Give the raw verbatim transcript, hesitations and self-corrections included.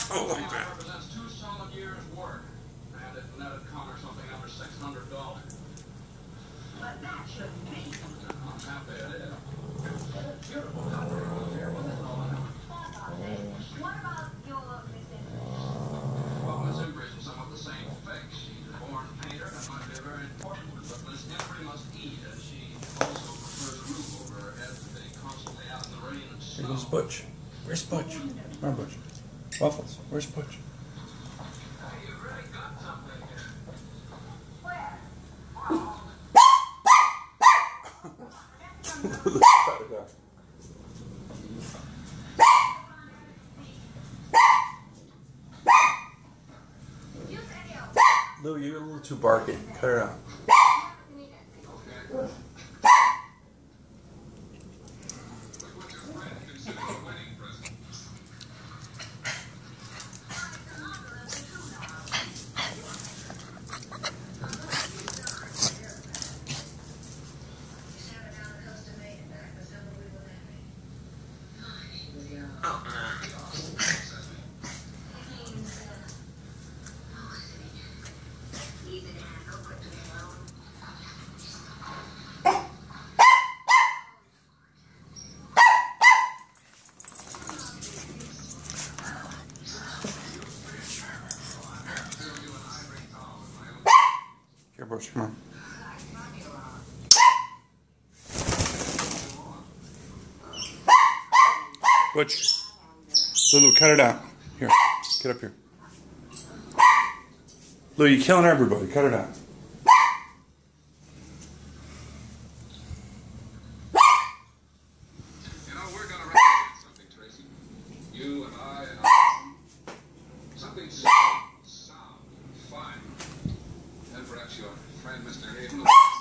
Oh, That okay. represents two solid years' work, and it netted Connor something under six hundred dollars. But that shouldn't be. I'm happy it is. It's beautiful out there. What is all that? What about your Miss Inmates? Well, Miss Embry's in somewhat the same fix. She's a born painter, and might be a very important one. But Miss Embry must eat, and she also prefers a roof over her head to being constantly out in the rain and snow. Here goes Butch. Where's Butch? Come on, Butch. Waffles. Where's Butch? Hey, you really got something here. Where? Lou, you're a little too barky. Cut her out. Here, Butch, come on. Butch. Lulu, cut it out. Here, get up here. Lou, you're killing everybody. Cut it out. You know, we're going to recognize something, Tracy. You and I and our something sound, sound, fine. And perhaps your friend, Mister Hayden, will